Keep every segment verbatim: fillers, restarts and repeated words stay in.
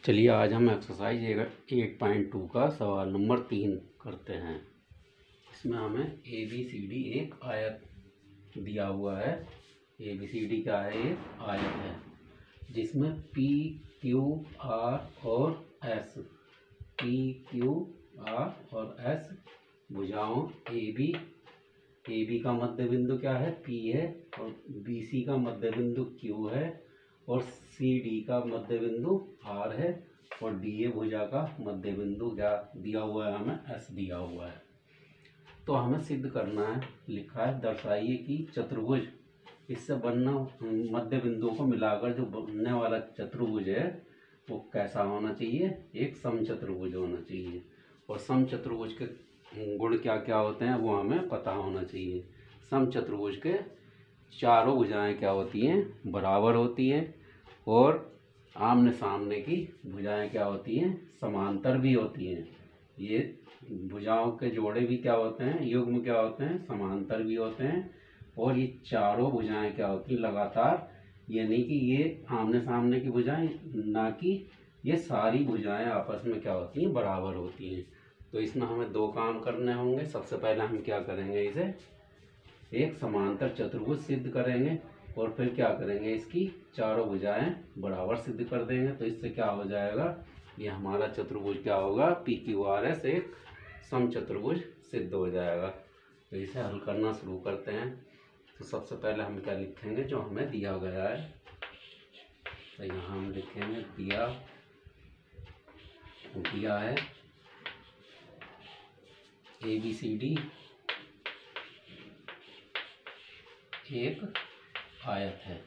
चलिए आज हम एक्सरसाइज एट पॉइंट टू का सवाल नंबर तीन करते हैं। इसमें हमें ए बी सी डी एक आयत दिया हुआ है। ए बी सी डी क्या है? एक आयत है जिसमें पी क्यू आर और एस पी क्यू आर और एस भुजाओं ए बी ए बी का मध्य बिंदु क्या है? पी है, और बी सी का मध्य बिंदु क्यू है, और सी डी का मध्य बिंदु आर है, और डी ए भुजा का मध्य बिंदु क्या दिया हुआ है? हमें एस दिया हुआ है। तो हमें सिद्ध करना है, लिखा है दर्शाइए कि चतुर्भुज इससे बनना मध्य बिंदुओं को मिलाकर जो बनने वाला चतुर्भुज है वो कैसा होना चाहिए? एक समचतुर्भुज होना चाहिए। और समचतुर्भुज के गुण क्या क्या होते हैं वो हमें पता होना चाहिए। समचतुर्भुज के चारों भुजाएं क्या होती हैं? बराबर होती हैं, और आमने सामने की भुजाएं क्या होती हैं? समांतर भी होती हैं। ये भुजाओं के जोड़े भी क्या होते हैं? युग्म क्या होते हैं? समांतर भी होते हैं। और ये चारों भुजाएं क्या होती हैं? लगातार। ये नहीं कि ये आमने सामने की भुजाएं, ना कि ये सारी भुजाएं आपस में क्या होती हैं? बराबर होती हैं। तो इसमें हमें दो काम करने होंगे। सबसे पहले हम क्या करेंगे? इसे एक समांतर चतुर्भुज सिद्ध करेंगे, और फिर क्या करेंगे? इसकी चारों भुजाएं बराबर सिद्ध कर देंगे। तो इससे क्या हो जाएगा? ये हमारा चतुर्भुज क्या होगा? पी क्यू आर एस एक समचतुर्भुज सिद्ध हो जाएगा। तो इसे हल करना शुरू करते हैं। तो सबसे पहले हम क्या लिखेंगे? जो हमें दिया गया है, तो यहाँ हम लिखेंगे दिया दिया है ए बी सी डी एक आयत है।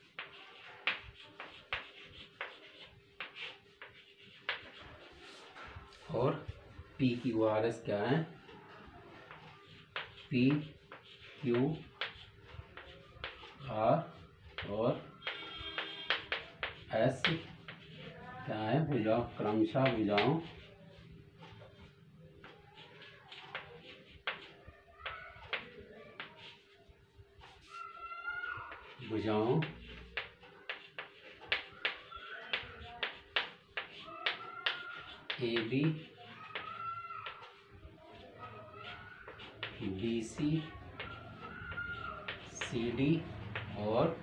और पी क्यू आर एस क्या है? पी क्यू आर और एस क्या है? भुजाओं, क्रमशः भुजाओं भुजाओं A B B C C D और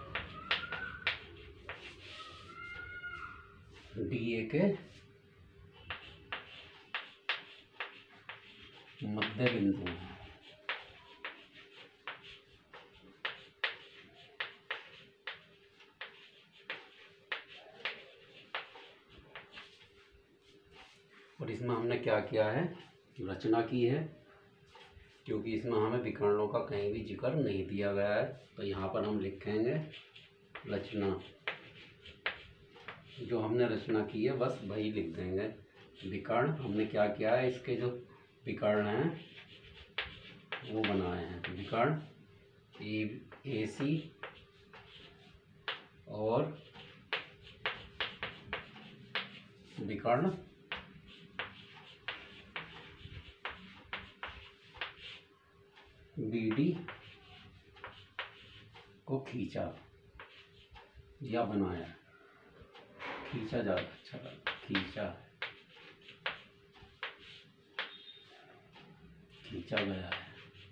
डी ए के मध्य बिंदु हैं। और इसमें हमने क्या किया है? रचना की है, क्योंकि इसमें हमें विकर्णों का कहीं भी जिक्र नहीं दिया गया है। तो यहाँ पर हम लिखेंगे रचना। जो हमने रचना की है बस वही लिख देंगे। विकर्ण हमने क्या किया है? इसके जो विकर्ण हैं वो बनाए हैं। विकर्ण ए ए सी और विकर्ण बी डी को खींचा या बनाया। खींचा ज़्यादा अच्छा लगा, खींचा खींचा गया है।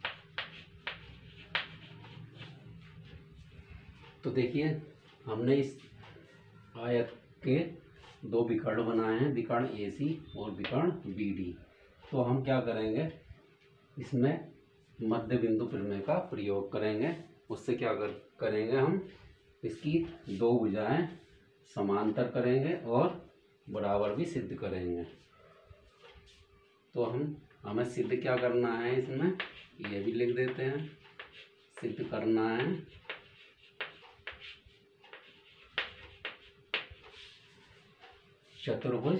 तो देखिए हमने इस आयत के दो विकर्ण बनाए हैं, विकर्ण ए सी और विकर्ण बी डी। तो हम क्या करेंगे? इसमें मध्य बिंदु प्रमेय का प्रयोग करेंगे। उससे क्या कर करेंगे हम? इसकी दो भुजाएं समांतर करेंगे और बराबर भी सिद्ध करेंगे। तो हम हमें सिद्ध क्या करना है? इसमें ये भी लिख देते हैं। सिद्ध करना है चतुर्भुज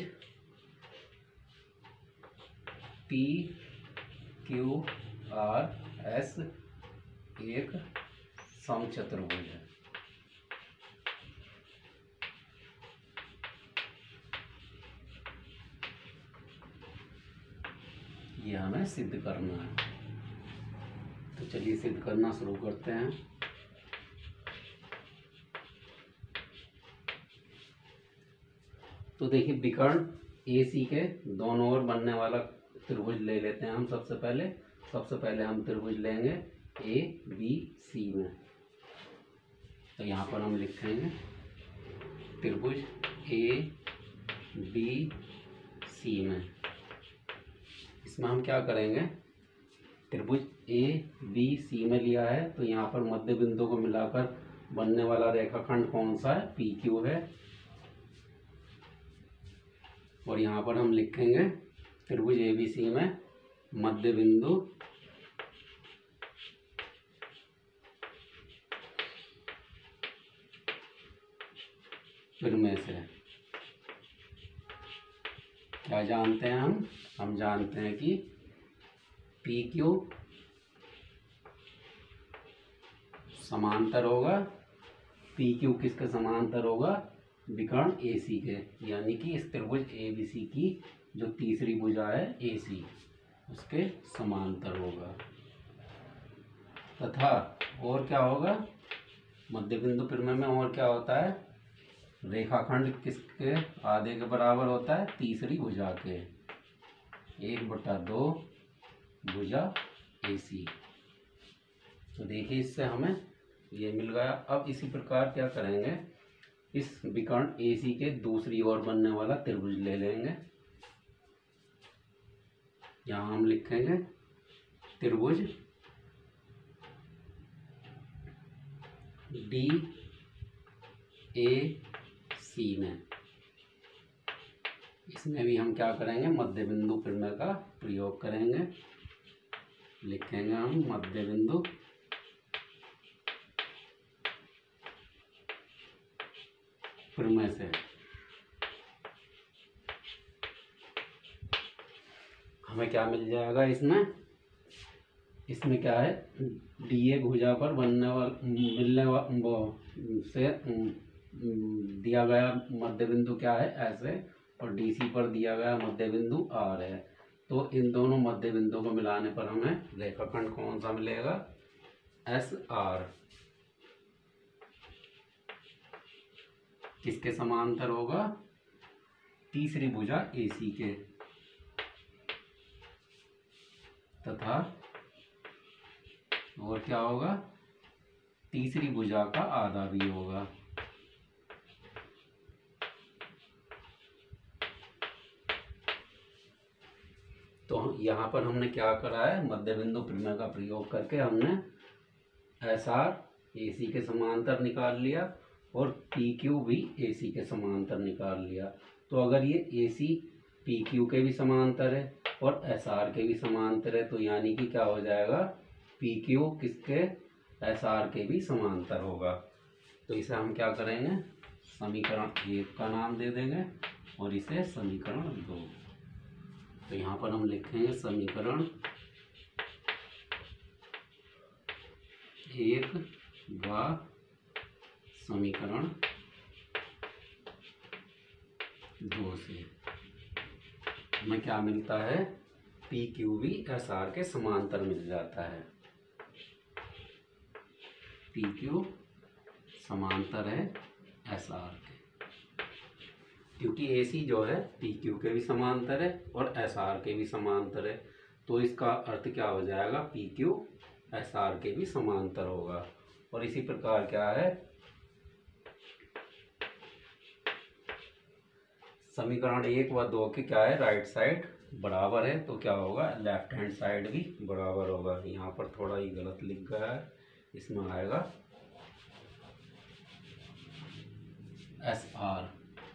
पी क्यू आर एस एक समचतुर्भुज है। ये हमें सिद्ध करना है। तो चलिए सिद्ध करना शुरू करते हैं। तो देखिए विकर्ण ए सी के दोनों ओर बनने वाला त्रिभुज ले लेते हैं हम। सबसे पहले सबसे पहले हम त्रिभुज लेंगे ए बी सी में। तो यहाँ पर हम लिखेंगे त्रिभुज ए बी सी में। इसमें हम क्या करेंगे, त्रिभुज ए बी सी में लिया है तो यहाँ पर मध्य बिंदु को मिलाकर बनने वाला रेखाखंड कौन सा है, पी क्यू है। और यहाँ पर हम लिखेंगे त्रिभुज ए बी सी में मध्य बिंदु फिर में से क्या जानते हैं हम हम जानते हैं कि पी क्यू समांतर होगा, पी क्यू किसके समांतर होगा, विकर्ण ए सी के, यानी कि इस त्रिभुज ए बी सी की जो तीसरी भुजा है ए सी उसके समांतर होगा। तथा और क्या होगा, मध्य बिंदु परिमेय में और क्या होता है, रेखाखंड किसके आधे के बराबर होता है, तीसरी भुजा के, एक बटा दो भुजा ए सी। तो देखिए इससे हमें ये मिल गया। अब इसी प्रकार क्या करेंगे, इस विकर्ण ए सी के दूसरी ओर बनने वाला त्रिभुज ले लेंगे। यहाँ हम लिखेंगे त्रिभुज डी ए सी में। इसमें भी हम क्या करेंगे, मध्य बिंदु परिमेय का प्रयोग करेंगे। लिखेंगे हम मध्य बिंदु परिमेय से हमें क्या मिल जाएगा, इसमें इसमें क्या है, डी ए भुजा पर बनने वाला मिलने वाला से दिया गया मध्य बिंदु क्या है, ऐसे, और डी सी पर दिया गया मध्य बिंदु आर है। तो इन दोनों मध्य बिंदु को मिलाने पर हमें रेखाखंड कौन सा मिलेगा, एस आर। किसके समांतर होगा, तीसरी भुजा ए सी के, तथा और क्या होगा, तीसरी भुजा का आधा भी होगा। तो यहाँ पर हमने क्या करा है, मध्य बिंदु परिमेय का प्रयोग करके हमने एस आर ए सी के समांतर निकाल लिया और पी क्यू भी ए सी के समांतर निकाल लिया। तो अगर ये ए सी पी क्यू के भी समांतर है और एस आर के भी समांतर है तो यानी कि क्या हो जाएगा, पी क्यू किसके, एस आर के भी समांतर होगा। तो इसे हम क्या करेंगे, समीकरण एक का नाम दे देंगे और इसे समीकरण दो। तो यहाँ पर हम लिखेंगे समीकरण एक व समीकरण दो से हमें क्या मिलता है, पी क्यू भी एस आर के समांतर मिल जाता है। पी क्यू समांतर है एस आर के, क्योंकि ए सी जो है पी क्यू के भी समांतर है और एस आर के भी समांतर है। तो इसका अर्थ क्या हो जाएगा, पी क्यू एस आर के भी समांतर होगा। और इसी प्रकार क्या है, समीकरण एक व दो के क्या है, राइट साइड बराबर है तो क्या होगा, लेफ्ट हैंड साइड भी बराबर होगा। यहाँ पर थोड़ा ही गलत लिख गया है, इसमें आएगा एस आर,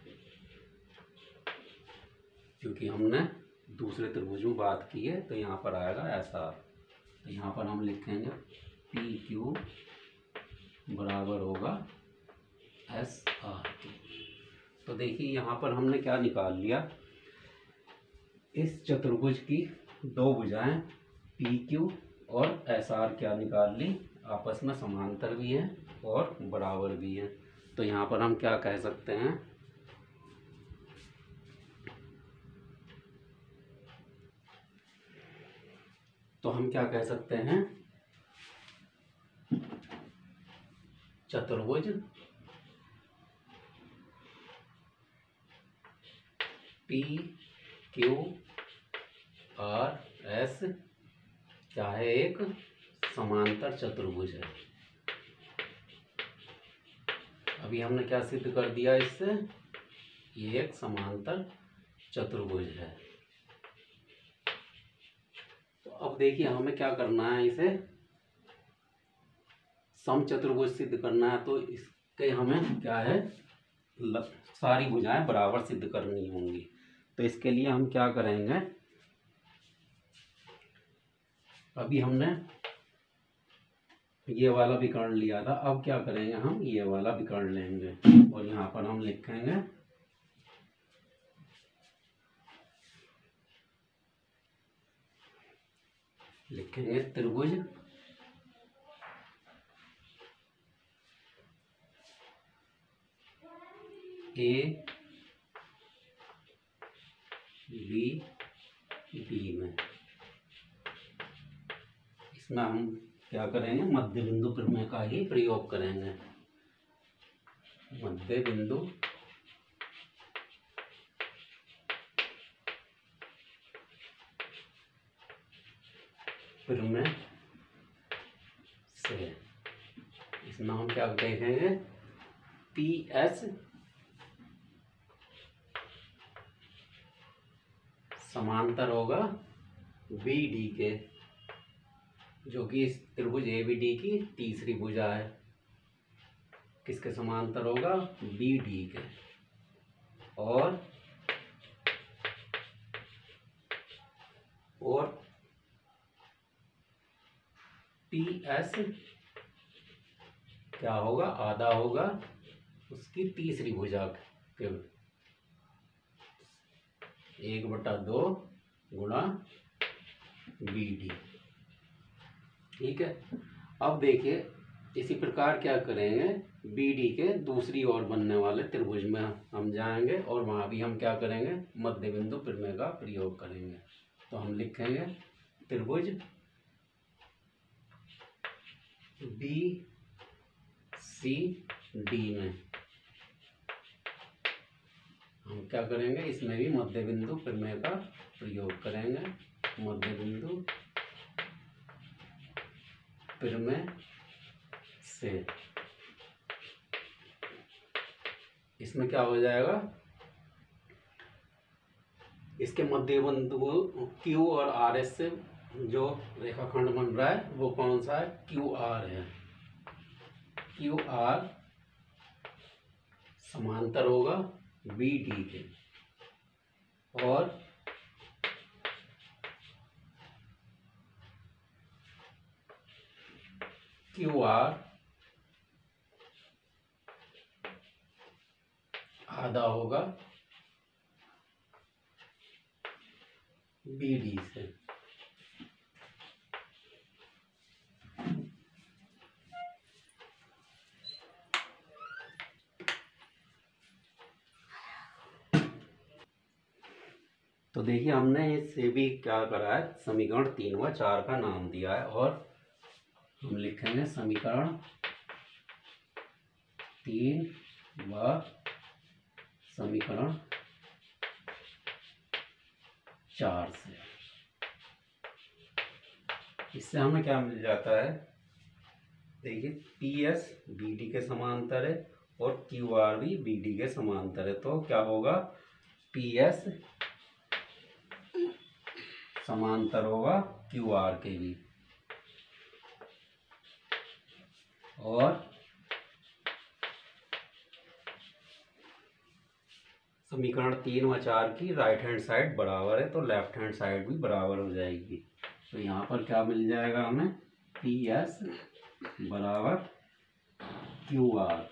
क्योंकि हमने दूसरे त्रिभुज में बात की है तो यहाँ पर आएगा एस आर। तो यहाँ पर हम लिखेंगे पी क्यू बराबर होगा एस आर के। तो देखिए यहाँ पर हमने क्या निकाल लिया, इस चतुर्भुज की दो भुजाएं पी क्यू और एस आर क्या निकाल ली, आपस में समांतर भी हैं और बराबर भी हैं। तो यहाँ पर हम क्या कह सकते हैं, तो हम क्या कह सकते हैं, चतुर्भुज पी क्यू आर एस क्या है, एक समांतर चतुर्भुज है। अभी हमने क्या सिद्ध कर दिया इससे, ये एक समांतर चतुर्भुज है। तो अब देखिए हमें क्या करना है, इसे समचतुर्भुज सिद्ध करना है। तो इसके हमें क्या है, सारी भुजाएं बराबर सिद्ध करनी होंगी। तो इसके लिए हम क्या करेंगे, अभी हमने ये वाला विकर्ण लिया था, अब क्या करेंगे, हम ये वाला विकर्ण लेंगे और यहाँ पर हम लिखेंगे लिखेंगे त्रिभुज ए बी बी में। इसमें हम क्या करेंगे, मध्य बिंदु प्रमेय का ही प्रयोग करेंगे। मध्य बिंदु प्रमेय से इसमें हम क्या देखेंगे, पी एस समांतर होगा बी डी के, जो कि इस त्रिभुज ए बी डी की तीसरी भुजा है। किसके समांतर होगा, बी डी के। और और पी एस क्या होगा, आधा होगा उसकी तीसरी भुजा के, एक बटा दो गुणा बी डी। ठीक है। अब देखिए इसी प्रकार क्या करेंगे, बी डी के दूसरी ओर बनने वाले त्रिभुज में हम जाएंगे और वहाँ भी हम क्या करेंगे, मध्य बिंदु प्रमेय का प्रयोग करेंगे। तो हम लिखेंगे त्रिभुज बी सी डी में हम क्या करेंगे, इसमें भी मध्य बिंदु प्रमेय का प्रयोग करेंगे। मध्य बिंदु प्रमेय से इसमें क्या हो जाएगा, इसके मध्य बिंदु क्यू और आर एस से जो रेखाखंड बन रहा है वो कौन सा है, क्यू आर है। क्यू आर समांतर होगा बी डी के और क्यू आर आधा होगा बी डी से। तो देखिए हमने इससे भी क्या करा है, समीकरण तीन व चार का नाम दिया है और हम लिखेंगे समीकरण तीन व समीकरण चार से। इससे हमें क्या मिल जाता है, देखिए पी एस बी डी के समांतर है और क्यू आर भी बी डी के समांतर है। तो क्या होगा, पी एस समांतर होगा क्यू आर के भी और समीकरण तीन व चार की राइट हैंड साइड बराबर है तो लेफ्ट हैंड साइड भी बराबर हो जाएगी। तो यहाँ पर क्या मिल जाएगा हमें, पी एस बराबर क्यू आर।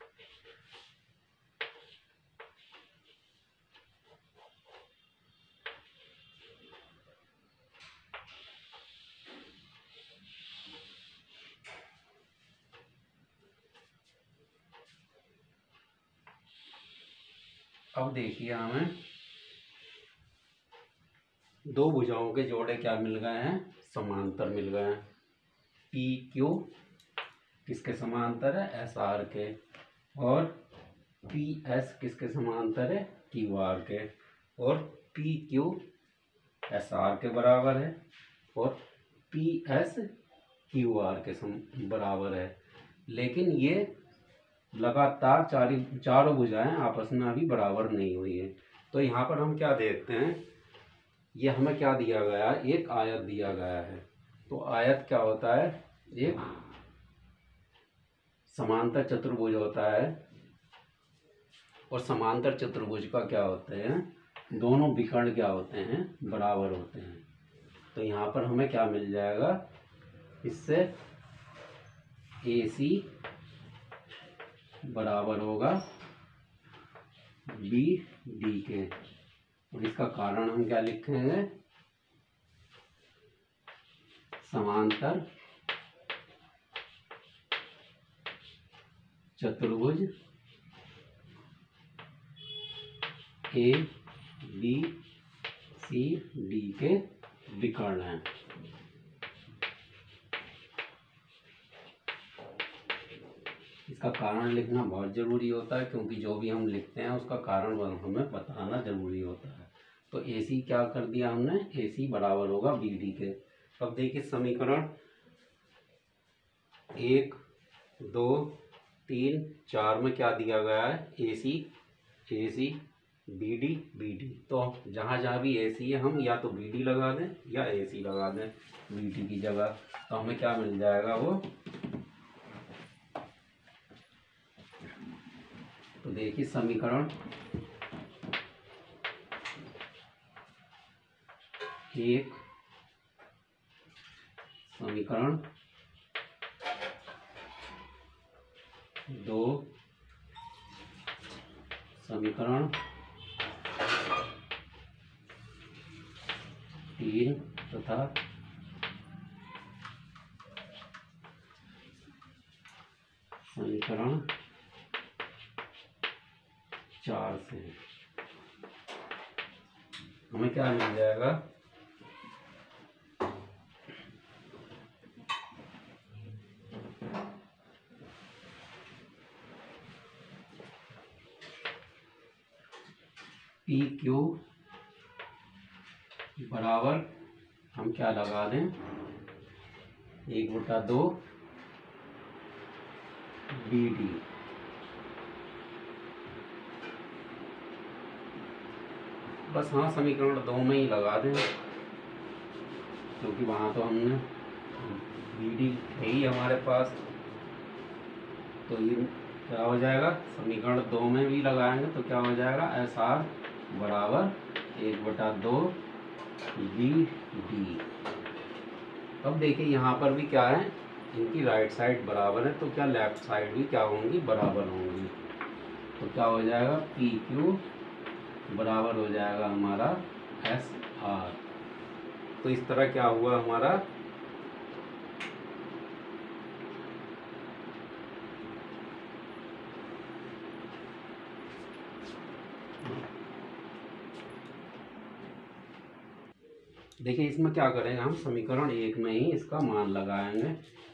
अब देखिए हमें दो भुजाओं के जोड़े क्या मिल गए हैं, समांतर मिल गए हैं। पी क्यू किसके समांतर है, एस आर के, और पी एस किसके समांतर है, क्यू आर के। और पी क्यू एस आर के बराबर है और पी एस क्यू आर के सम बराबर है। लेकिन ये लगातार चार चारों भुजाएं आपस में अभी बराबर नहीं हुई है। तो यहाँ पर हम क्या देखते हैं, ये हमें क्या दिया गया है, एक आयत दिया गया है। तो आयत क्या होता है, एक समांतर चतुर्भुज होता है और समांतर चतुर्भुज का क्या होते हैं, दोनों विकर्ण क्या होते हैं, बराबर होते हैं। तो यहाँ पर हमें क्या मिल जाएगा, इससे ए सी बराबर होगा बी डी के। और इसका कारण हम क्या लिखेंगे, समांतर चतुर्भुज ए बी सी डी के विकर्ण हैं। इसका कारण लिखना बहुत ज़रूरी होता है, क्योंकि जो भी हम लिखते हैं उसका कारण हमें बताना ज़रूरी होता है। तो ए सी क्या कर दिया हमने, ए सी बराबर होगा बी डी के। अब देखिए समीकरण एक दो तीन चार में क्या दिया गया है, A C A C B D B D. तो जहाँ जहाँ भी ए सी है हम या तो बी डी लगा दें या ए सी लगा दें बी डी की जगह। तो हमें क्या मिल जाएगा वो, तो देखिए समीकरण एक, समीकरण दो, समीकरण तीन तथा समीकरण चार से हमें क्या मिल जाएगा, पी क्यू बराबर हम क्या लगा दें, एक बटा दो बी डी। बस हाँ समीकरण दो में ही लगा दें, क्योंकि वहाँ तो हमने बी डी है ही हमारे पास। तो ये क्या हो जाएगा, समीकरण दो में भी लगाएंगे तो क्या हो जाएगा, एस आर बराबर एक बटा दो बी डी। अब देखिए यहाँ पर भी क्या है, इनकी राइट साइड बराबर है, तो क्या लेफ्ट साइड भी क्या होंगी, बराबर होंगी। तो क्या हो जाएगा, पी क्यू बराबर हो जाएगा हमारा एस आर। तो इस तरह क्या हुआ हमारा, देखिए इसमें क्या करेंगे हम, समीकरण एक में ही इसका मान लगाएंगे।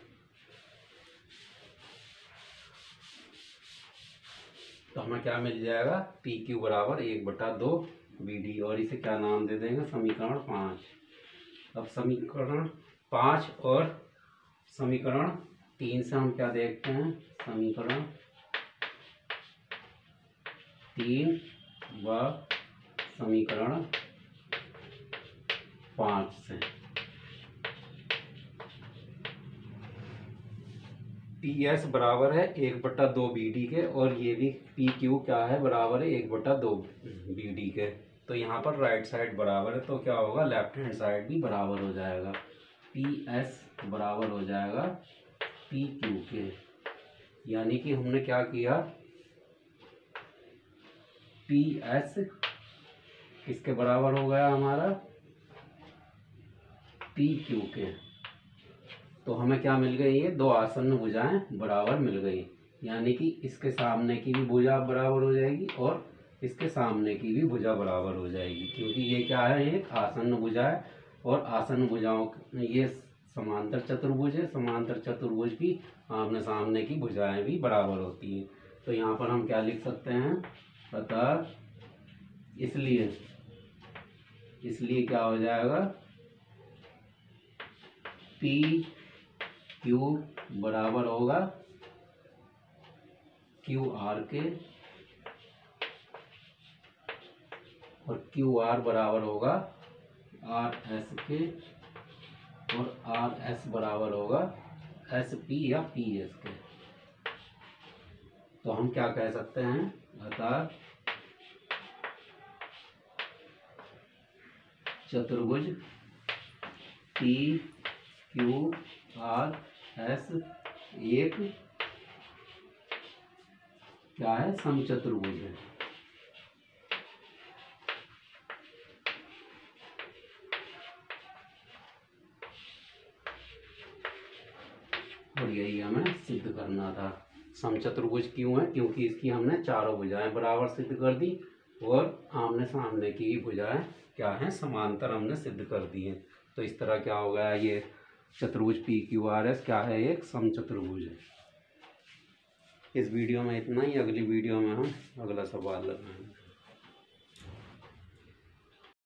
तो हमें क्या मिल जाएगा, पी क्यू बराबर एक बटा दो बी डी, और इसे क्या नाम दे देंगे, समीकरण पाँच। अब समीकरण पाँच और समीकरण तीन से हम क्या देखते हैं, समीकरण तीन व समीकरण पाँच से पी एस बराबर है एक बट्टा दो बी डी के, और ये भी पी क्यू क्या है, बराबर है एक बट्टा दो बी डी के। तो यहाँ पर राइट साइड बराबर है, तो क्या होगा, लेफ्ट हैंड साइड भी बराबर हो जाएगा। पी एस बराबर हो जाएगा पी क्यू के, यानी कि हमने क्या किया, पी एस किसके बराबर हो गया हमारा, पी क्यू के। तो हमें क्या मिल गई, ये दो आसन्न भुजाएं बराबर मिल गई, यानी कि इसके सामने की भी भुजा बराबर हो जाएगी और इसके सामने की भी भुजा बराबर हो जाएगी, क्योंकि ये क्या है, एक आसन्न भुजा है और आसन्न भुजाओं, ये समांतर चतुर्भुज है, समांतर चतुर्भुज की आमने सामने की भुजाएं भी बराबर होती हैं। तो यहाँ पर हम क्या लिख सकते हैं, अतः इसलिए इसलिए क्या हो जाएगा, पी क्यू बराबर होगा क्यू आर के, और क्यू आर बराबर होगा आर एस के, और आर एस बराबर होगा एस पी या पी एस के। तो हम क्या कह सकते हैं, अतः चतुर्भुज पी क्यू आर एस एक क्या है, समचतुर्भुज है। और यही हमें सिद्ध करना था। समचतुर्भुज क्यों है, क्योंकि इसकी हमने चारों भुजाएं बराबर सिद्ध कर दी, और आमने सामने की भुजाएं क्या हैं, समांतर हमने सिद्ध कर दी हैं। तो इस तरह क्या हो गया, ये चतुर्भुज पी क्यू आर एस क्या है, एक समचतुर्भुज है। इस वीडियो में इतना ही, अगली वीडियो में हम अगला सवाल लगाएंगे।